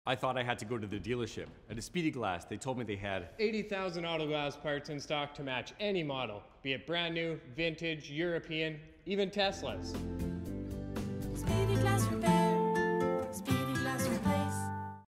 I thought I had to go to the dealership. At a Speedy Glass, they told me they had 80,000 auto glass parts in stock to match any model, be it brand new, vintage, European, even Teslas.